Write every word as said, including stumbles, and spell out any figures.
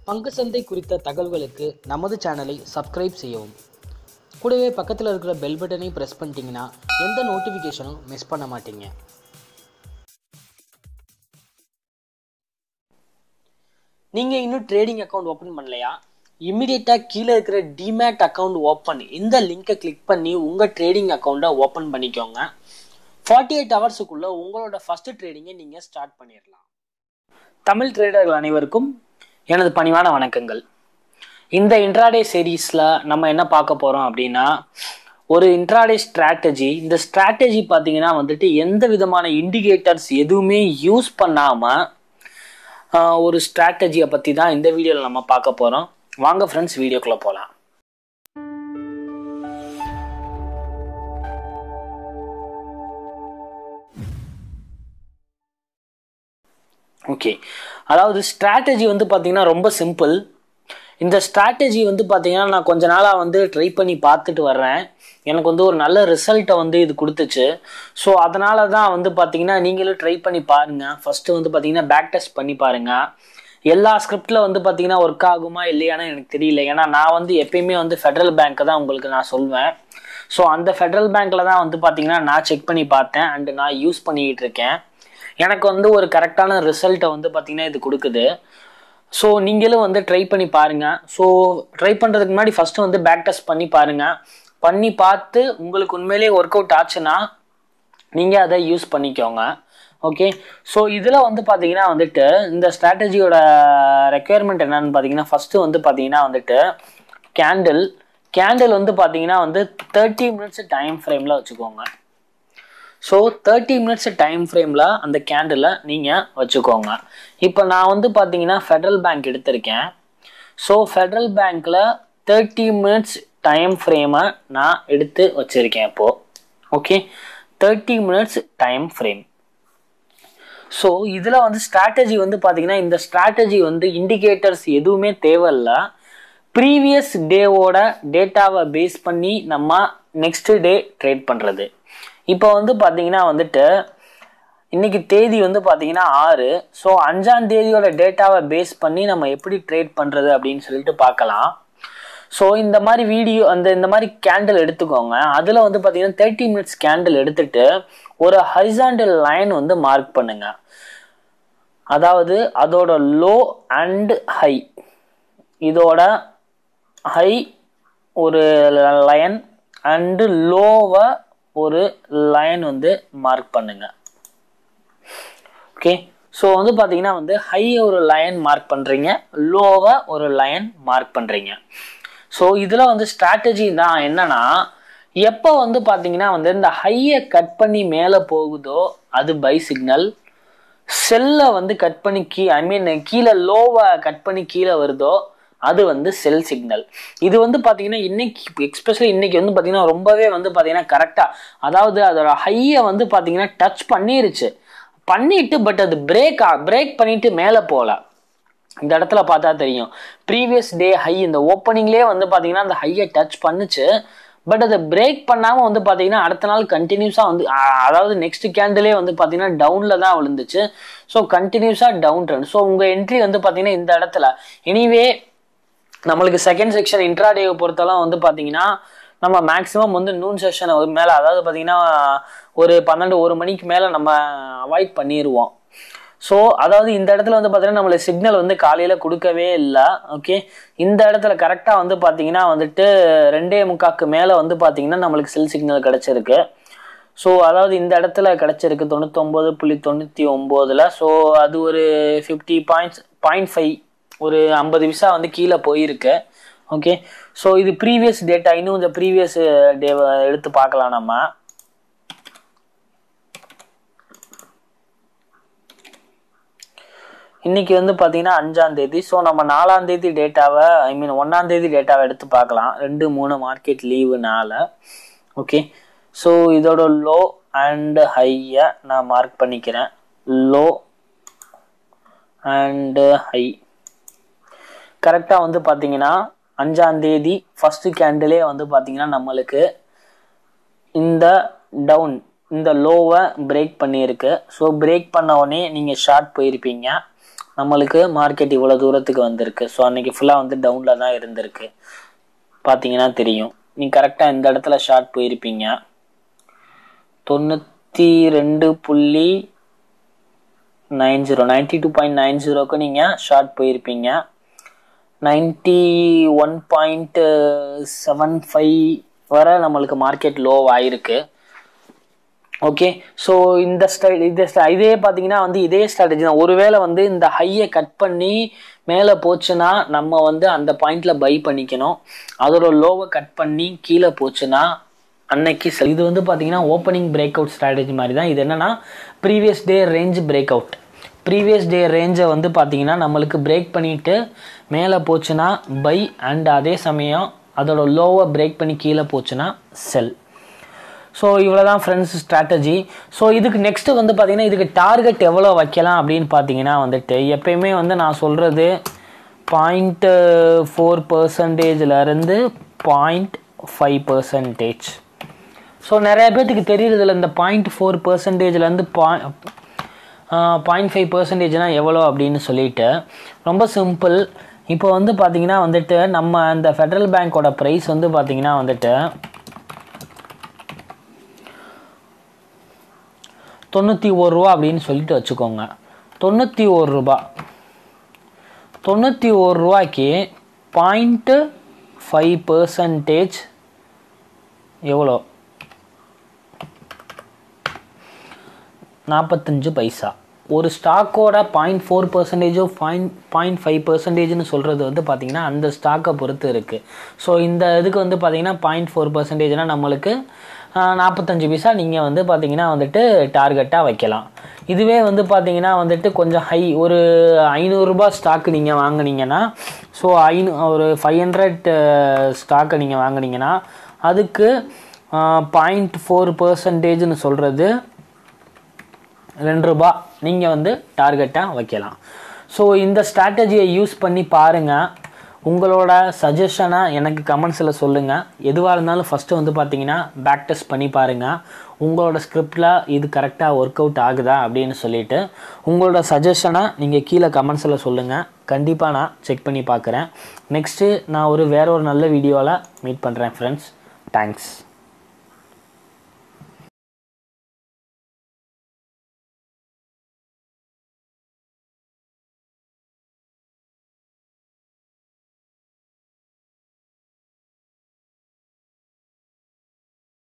பங்கு சந்தை குறித்த தகவல்களுக்கு நமது சேனலை சப்ஸ்கிரைப் செய்யவும். கூடவே பக்கத்தில் இருக்கிற பெல் பட்டனை ப்ரெஸ் பண்ணிட்டீங்கன்னா எந்த நோட்டிஃபிகேஷனும் மிஸ் பண்ண மாட்டீங்க. நீங்கள் இன்னும் ட்ரேடிங் அக்கௌண்ட் ஓப்பன் பண்ணலையா? இம்மிடியேட்டாக கீழே இருக்கிற டிமேட் அக்கௌண்ட் ஓப்பன் இந்த லிங்கை கிளிக் பண்ணி உங்கள் ட்ரேடிங் அக்கௌண்ட்டை ஓப்பன் பண்ணிக்கோங்க. ஃபார்ட்டி எயிட் ஹவர்ஸுக்குள்ளே உங்களோட ஃபஸ்ட்டு ட்ரேடிங்கை நீங்கள் ஸ்டார்ட் பண்ணிடலாம். தமிழ் ட்ரேடர்கள் அனைவருக்கும் எனது பணிவான வணக்கங்கள். இந்த இன்ட்ராடே சீரீஸில் நம்ம என்ன பார்க்க போகிறோம் அப்படின்னா, ஒரு இன்ட்ராடே ஸ்ட்ராட்டஜி. இந்த ஸ்ட்ராட்டஜி பார்த்தீங்கன்னா வந்துட்டு எந்த விதமான இண்டிகேட்டர்ஸ் எதுவுமே யூஸ் பண்ணாமல் ஒரு ஸ்ட்ராட்டஜியை பற்றி தான் இந்த வீடியோவில் நம்ம பார்க்க போகிறோம். வாங்க ஃப்ரெண்ட்ஸ், வீடியோக்குள்ளே போகலாம். ஓகே, அதாவது ஸ்ட்ராட்டஜி வந்து பார்த்தீங்கன்னா ரொம்ப சிம்பிள். இந்த ஸ்ட்ராட்டஜி வந்து பார்த்தீங்கன்னா நான் கொஞ்ச நாளாக வந்து ட்ரை பண்ணி பார்த்துட்டு வர்றேன். எனக்கு வந்து ஒரு நல்ல ரிசல்ட்டை வந்து இது கொடுத்துச்சு. ஸோ அதனால தான் வந்து பார்த்தீங்கன்னா நீங்களும் ட்ரை பண்ணி பாருங்கள். ஃபஸ்ட்டு வந்து பார்த்தீங்கன்னா பேக் டெஸ்ட் பண்ணி பாருங்கள். எல்லா ஸ்கிரிப்டில் வந்து பார்த்தீங்கன்னா ஒர்க் ஆகுமா இல்லையானு எனக்கு தெரியல. ஏன்னா நான் வந்து எப்பயுமே வந்து ஃபெடரல் பேங்க்கை தான் உங்களுக்கு நான் சொல்வேன். ஸோ அந்த ஃபெடரல் பேங்க்கில் தான் வந்து பார்த்தீங்கன்னா நான் செக் பண்ணி பார்த்தேன் அண்டு நான் யூஸ் பண்ணிக்கிட்டு இருக்கேன். எனக்கு வந்து ஒரு கரெக்டான ரிசல்ட்டை வந்து பார்த்திங்கன்னா இது கொடுக்குது. ஸோ நீங்களும் வந்து ட்ரை பண்ணி பாருங்கள். ஸோ ட்ரை பண்ணுறதுக்கு முன்னாடி ஃபஸ்ட்டு வந்து பேக் டெஸ்ட் பண்ணி பாருங்கள். பண்ணி பார்த்து உங்களுக்கு உண்மையிலேயே ஒர்க் அவுட் ஆச்சுன்னா நீங்கள் அதை யூஸ் பண்ணிக்கோங்க. ஓகே, ஸோ இதில் வந்து பார்த்தீங்கன்னா வந்துட்டு இந்த ஸ்ட்ராட்டஜியோட ரெக்குயர்மெண்ட் என்னன்னு பார்த்தீங்கன்னா, ஃபஸ்ட்டு வந்து பார்த்தீங்கன்னா வந்துட்டு கேண்டில் கேண்டில் வந்து பார்த்தீங்கன்னா வந்து தேர்ட்டி மினிட்ஸ் டைம் ஃப்ரேமில் வச்சுக்கோங்க. ஸோ தேர்ட்டி மினிட்ஸ் டைம் ஃப்ரேமில் அந்த கேண்டிலை நீங்கள் வச்சுக்கோங்க. இப்போ நான் வந்து பார்த்தீங்கன்னா ஃபெடரல் பேங்க் எடுத்திருக்கேன். ஸோ ஃபெடரல் பேங்க்கில் தேர்ட்டி மினிட்ஸ் டைம் ஃப்ரேமை நான் எடுத்து வச்சுருக்கேன் இப்போது. Okay, thirty minutes time frame. So இதில் வந்து ஸ்ட்ராட்டஜி வந்து பார்த்தீங்கன்னா இந்த ஸ்ட்ராட்டஜி வந்து இண்டிகேட்டர்ஸ் எதுவுமே தேவையில்லை. ப்ரீவியஸ் டேவோட டேட்டாவை பேஸ் பண்ணி நம்ம நெக்ஸ்ட் டே ட்ரேட் பண்ணுறது. இப்போ வந்து பார்த்தீங்கன்னா வந்துட்டு இன்னைக்கு தேதி வந்து பார்த்தீங்கன்னா ஆறு. ஸோ அஞ்சாம் தேதியோட டேட்டாவை பேஸ் பண்ணி நம்ம எப்படி ட்ரேட் பண்ணுறது அப்படின்னு சொல்லிட்டு பார்க்கலாம். ஸோ இந்த மாதிரி வீடியோ அந்த இந்த மாதிரி கேண்டில் எடுத்துக்கோங்க. அதில் வந்து பார்த்தீங்கன்னா தேர்ட்டி மினிட்ஸ் கேண்டில் எடுத்துட்டு ஒரு ஹரிசாண்டல் லைன் வந்து மார்க் பண்ணுங்க. அதாவது அதோட லோ அண்ட் ஹை, இதோட ஹை ஒரு லைன் அண்டு லோவை ஒரு லைன் வந்து மார்க் பண்ணுங்க. ஓகே, ஸோ வந்து பார்த்தீங்கன்னா வந்து ஹை ஒரு லைன் மார்க் பண்ணுறீங்க, லோவை ஒரு லைன் மார்க் பண்ணுறீங்க. ஸோ இதில் வந்து ஸ்ட்ராட்டஜி தான் என்னன்னா, எப்போ வந்து பார்த்தீங்கன்னா வந்து இந்த ஹையை கட் பண்ணி மேலே போகுதோ அது பை சிக்னல், செல்லை வந்து கட் பண்ணி கீ ஐ மீன் கீழே லோவை கட் பண்ணி கீழே வருதோ அது வந்து செல் சிக்னல். இது வந்து பார்த்தீங்கன்னா இன்னைக்கு எக்ஸ்பெஷலி இன்னைக்கு வந்து பார்த்தீங்கன்னா ரொம்பவே வந்து பார்த்தீங்கன்னா கரெக்டாக, அதாவது அதோட ஹையை வந்து பார்த்தீங்கன்னா டச் பண்ணிருச்சு பண்ணிட்டு பட் அது பிரேக் பிரேக் பண்ணிட்டு மேலே போகல. இந்த இடத்துல பார்த்தா தெரியும் ப்ரீவியஸ் டே ஹை இந்த ஓப்பனிங்லேயே வந்து பார்த்தீங்கன்னா அந்த ஹையை டச் பண்ணுச்சு. பட் அதை பிரேக் பண்ணாமல் வந்து பார்த்தீங்கன்னா அடுத்த நாள் கண்டினியூஸாக வந்து அதாவது நெக்ஸ்ட் கேண்டிலே வந்து பார்த்தீங்கன்னா டவுனில் தான் விழுந்துச்சு. ஸோ கண்டினியூஸாக டவுன் ட்ரெண்ட். ஸோ உங்கள் என்ட்ரி வந்து பார்த்தீங்கன்னா இந்த இடத்துல எனிவே நம்மளுக்கு செகண்ட் செக்ஷன் இன்ட்ராடேவை பொறுத்தெல்லாம் வந்து பார்த்தீங்கன்னா நம்ம மேக்ஸிமம் வந்து நூன் செஷனை மேலே, அதாவது பார்த்தீங்கன்னா ஒரு பன்னெண்டு ஒரு மணிக்கு மேலே நம்ம அவாய்ட் பண்ணிடுவோம். ஸோ அதாவது இந்த இடத்துல வந்து பார்த்தீங்கன்னா நம்மளுக்கு சிக்னல் வந்து காலையில் கொடுக்கவே இல்லை. ஓகே, இந்த இடத்துல கரெக்டாக வந்து பார்த்தீங்கன்னா வந்துட்டு ரெண்டே முக்காக்கு மேலே வந்து பார்த்தீங்கன்னா நம்மளுக்கு செல் சிக்னல் கிடச்சிருக்கு. ஸோ அதாவது இந்த இடத்துல கிடச்சிருக்கு தொண்ணூத்தொம்பது புள்ளி தொண்ணூற்றி ஒம்போதில். ஸோ அது ஒரு ஃபிஃப்டி பாயிண்ட்ஸ் பாயிண்ட் ஃபைவ் ஒரு ஐம்பது விசா வந்து கீழே போயிருக்கு. ஓகே, ஸோ இது ப்ரீவியஸ் டேட்டா. இன்னும் இந்த ப்ரீவியஸ் டே எடுத்து பார்க்கலாம் நம்ம. இன்னைக்கு வந்து பார்த்தீங்கன்னா அஞ்சாம் தேதி. ஸோ நம்ம நாலாம் தேதி டேட்டாவை ஐ மீன் ஒன்றாம் தேதி டேட்டாவை எடுத்து பார்க்கலாம். ரெண்டு மூணு மார்க்கெட் லீவுனால. ஓகே, ஸோ இதோட லோ அண்டு ஹையை நான் மார்க் பண்ணிக்கிறேன். லோ அண்டு ஹை கரெக்டாக வந்து பார்த்தீங்கன்னா அஞ்சாம் தேதி ஃபஸ்ட்டு கேண்டிலே வந்து பார்த்தீங்கன்னா நம்மளுக்கு இந்த டவுன் இந்த லோவை பிரேக் பண்ணியிருக்கு. ஸோ பிரேக் பண்ண உடனே நீங்கள் ஷார்ட் போயிருப்பீங்க. நம்மளுக்கு மார்க்கெட் இவ்வளோ தூரத்துக்கு வந்திருக்கு. ஸோ அன்னைக்கு ஃபுல்லாக வந்து டவுனில் தான் இருந்திருக்கு. பார்த்தீங்கன்னா தெரியும். நீங்கள் கரெக்டாக இந்த இடத்துல ஷார்ட் போயிருப்பீங்க. தொண்ணூற்றி ரெண்டு புள்ளி nine zero ninety two point nine ஜீரோக்கு நீங்கள் ஷார்ட் போயிருப்பீங்க. Ninety one point seven five வரை நம்மளுக்கு மார்க்கெட் லோ ஆயிருக்கு. ஓகே, ஸோ இந்த ஸ்டை இதே இதே பார்த்தீங்கன்னா வந்து இதே ஸ்ட்ராட்டஜி தான். ஒருவேளை வந்து இந்த ஹையை கட் பண்ணி மேலே போச்சுன்னா நம்ம வந்து அந்த பாயிண்ட்ல பை பண்ணிக்கணும். அதோட லோவை கட் பண்ணி கீழே போச்சுன்னா அன்னைக்கு இது வந்து பார்த்தீங்கன்னா ஓப்பனிங் பிரேக் அவுட் ஸ்ட்ராட்டஜி மாதிரி தான். இது என்னன்னா previous day range break out. Previous day ரேஞ்சை வந்து பார்த்தீங்கன்னா நம்மளுக்கு பிரேக் பண்ணிட்டு மேலே போச்சுன்னா பை, அண்ட் அதே சமயம் அதோட லோவை பிரேக் பண்ணி கீழே போச்சுன்னா செல். ஸோ இவ்வளோ தான் ஃப்ரெண்ட்ஸ் ஸ்ட்ராட்டஜி. ஸோ இதுக்கு நெக்ஸ்ட்டு வந்து பார்த்தீங்கன்னா இதுக்கு டார்கெட் எவ்வளோ வைக்கலாம் அப்படின்னு பார்த்தீங்கன்னா வந்துட்டு எப்பயுமே வந்து நான் சொல்கிறது பாயிண்ட்டு ஃபோர் பர்சன்டேஜ்லேருந்து பாயிண்ட் ஃபைவ் பர்சன்டேஜ். ஸோ நிறைய பேர்த்துக்கு தெரியுறதில்ல இந்த பாயிண்ட் ஃபோர் பர்சன்டேஜ்லேருந்து பாய் பாயிண்ட் ஃபைவ் பர்சன்டேஜ்னால் எவ்வளோ அப்படின்னு சொல்லிட்டு. ரொம்ப சிம்பிள். இப்போ வந்து பார்த்தீங்கன்னா வந்துட்டு நம்ம அந்த ஃபெடரல் பேங்க்கோட ப்ரைஸ் வந்து பார்த்தீங்கன்னா வந்துட்டு தொண்ணூற்றி ஒரு ரூபா அப்படின்னு சொல்லிட்டு வச்சுக்கோங்க. தொண்ணூற்றி ஒரு ரூபா தொண்ணூற்றி ஒரு ரூபாய்க்கு பாயிண்ட்டு ஃபைவ் பர்சன்டேஜ் எவ்வளோ? நாற்பத்தஞ்சு பைசா. ஒரு ஸ்டாக்கோட பாயிண்ட் ஃபோர் பர்சன்டேஜோ பாயிண்ட் பாயிண்ட் ஃபைவ் பர்சன்டேஜ்னு சொல்கிறது வந்து பார்த்திங்கன்னா அந்த ஸ்டாக்கை பொறுத்து இருக்குது. ஸோ இந்த இதுக்கு வந்து பார்த்திங்கன்னா பாயிண்ட் ஃபோர் பர்சன்டேஜ்னால் நம்மளுக்கு நாற்பத்தஞ்சு பைசா நீங்கள் வந்து பார்த்தீங்கன்னா வந்துட்டு டார்கெட்டாக வைக்கலாம். இதுவே வந்து பார்த்தீங்கன்னா வந்துட்டு கொஞ்சம் ஹை, ஒரு ஐநூறுரூபா ஸ்டாக்கு நீங்கள் வாங்கினீங்கன்னா, ஸோ ஐநூ ஒரு ஃபைவ் ஹண்ட்ரட் ஸ்டாக்கை நீங்கள் வாங்கினீங்கன்னா அதுக்கு பாயிண்ட் ஃபோர் பர்சன்டேஜ்னு சொல்கிறது ரெண்டு ரூபா நீங்கள் வந்து டார்கெட்டாக வைக்கலாம். ஸோ இந்த ஸ்ட்ராட்டஜியை யூஸ் பண்ணி பாருங்கள். உங்களோட சஜஷனை எனக்கு கமெண்ட்ஸில் சொல்லுங்கள். எதுவாக இருந்தாலும் ஃபஸ்ட்டு வந்து பார்த்தீங்கன்னா பேக் டெஸ்ட் பண்ணி பாருங்கள். உங்களோட ஸ்கிரிப்டில் இது கரெக்டாக ஒர்க் அவுட் ஆகுதா அப்படின்னு சொல்லிவிட்டு உங்களோட சஜஷனை நீங்கள் கீழே கமெண்ட்ஸில் சொல்லுங்கள். கண்டிப்பாக நான் செக் பண்ணி பார்க்குறேன். நெக்ஸ்ட்டு நான் ஒரு வேற ஒரு நல்ல வீடியோவில் மீட் பண்ணுறேன் ஃப்ரெண்ட்ஸ். தேங்க்ஸ்.